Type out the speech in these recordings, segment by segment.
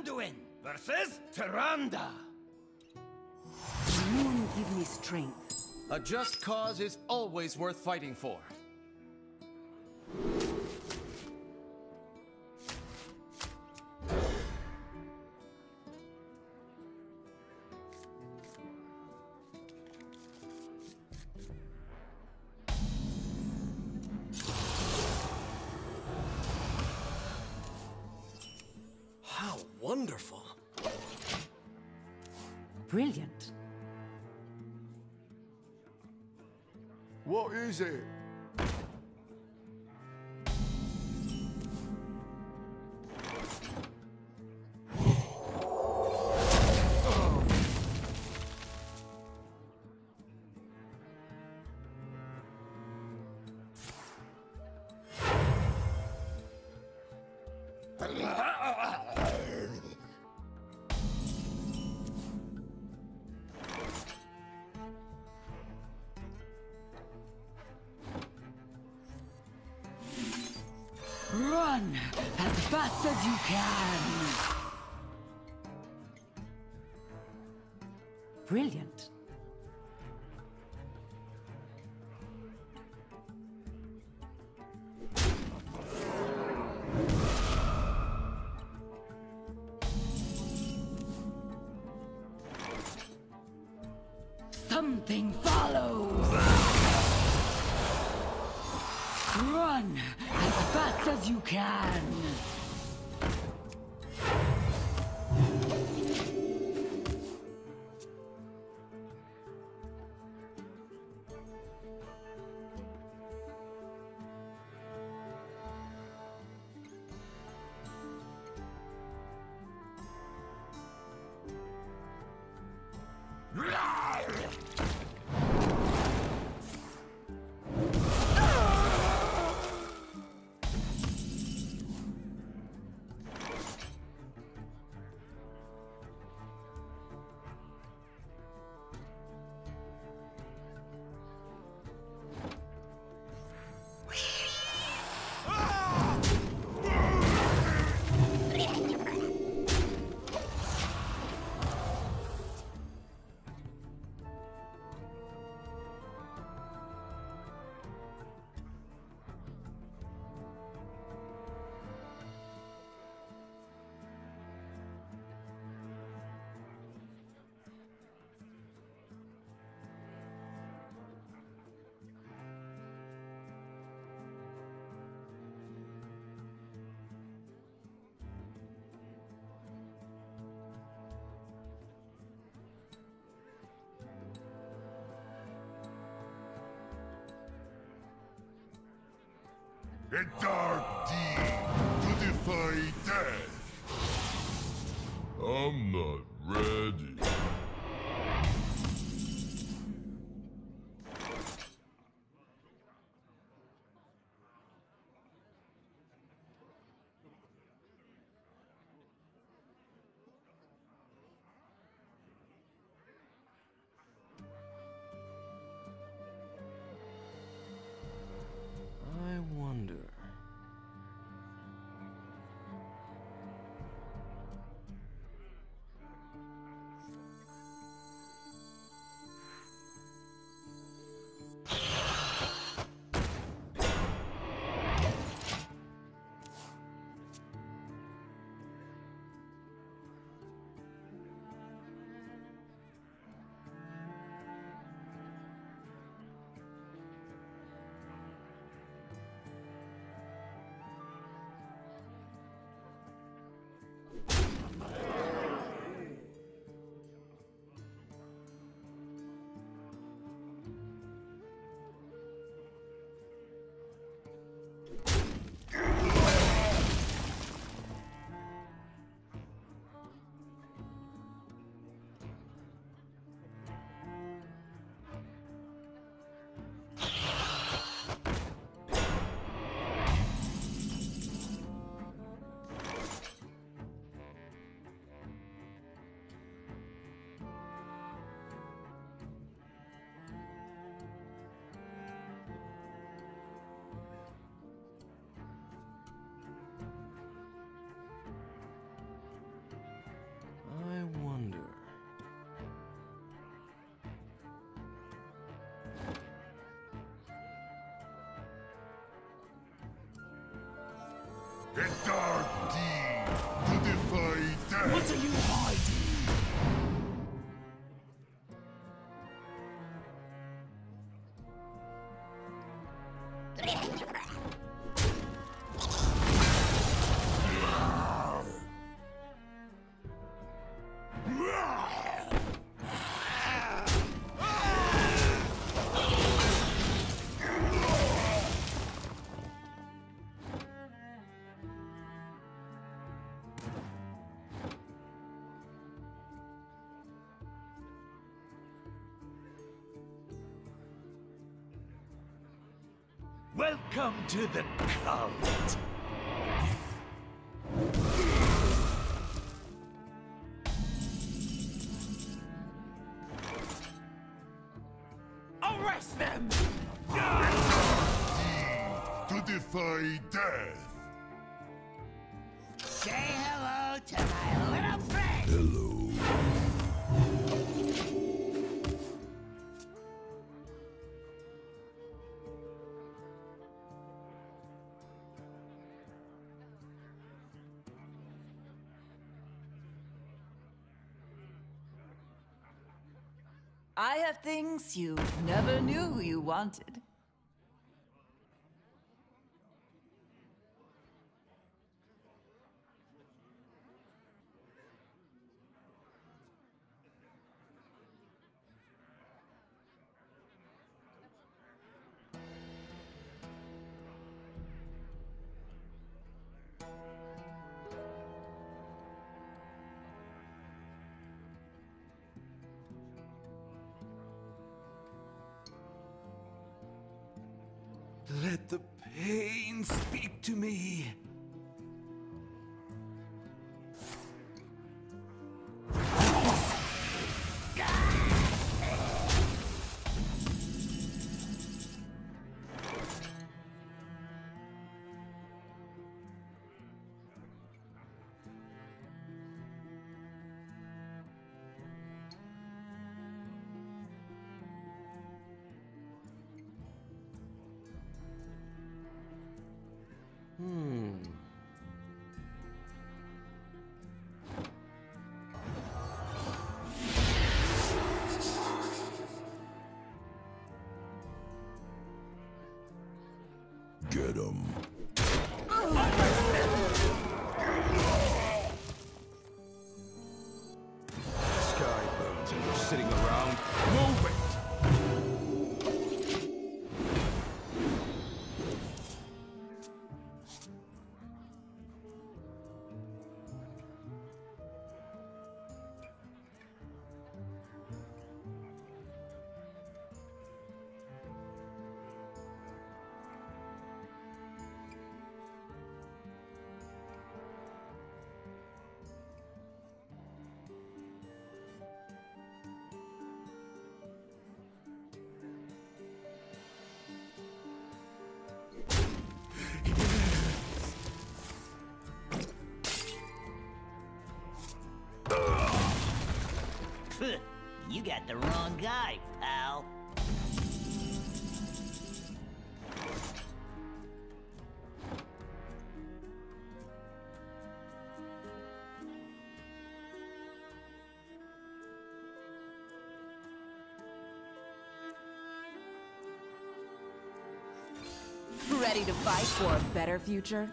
Anduin versus Tyrande. Moon give me strength. A just cause is always worth fighting for. How wonderful. Brilliant. What is it? Run as fast as you can. Brilliant. Something follows. Run as fast as you can. A dark deed to defy death. I'm not ready. I wonder. What are you hiding? Welcome to the cult. Arrest them! To defy death. Say hello to my little friend. Hello. I have things you never knew you wanted. Let the pain speak to me. Get 'em. Sky burns and you're sitting around. Move it! You got the wrong guy, pal. Ready to fight for a better future?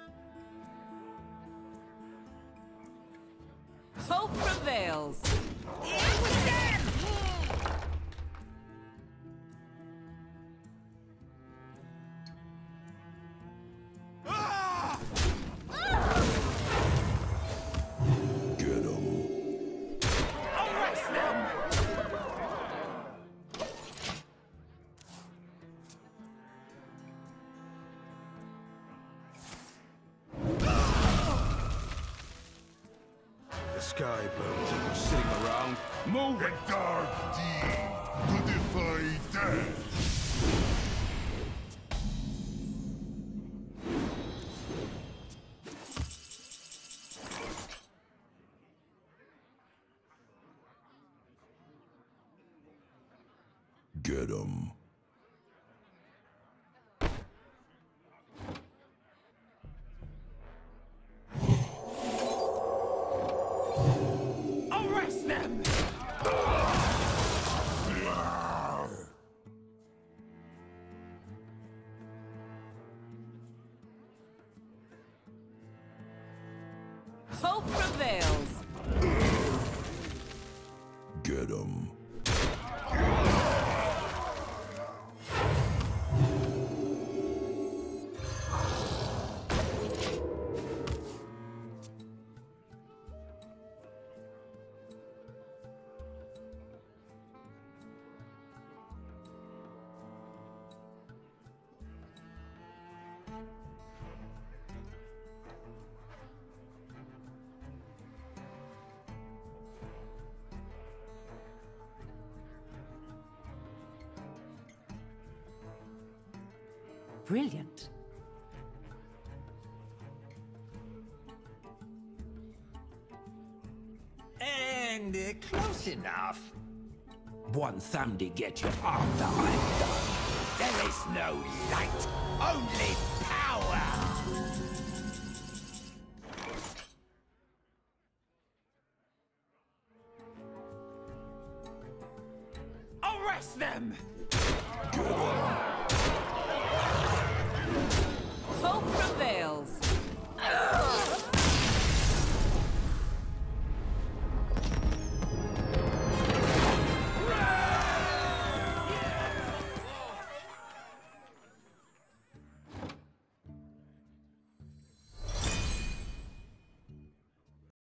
Hope prevails. It was them! Get 'em. Arrest them! The sky burns and you're sitting around. Move A it! dark deed to defy death. Get 'em. them! Hope prevails. Get him. Brilliant. And close enough. One thumb to get you after I'm done. There is no light, only power! Arrest them! Get him.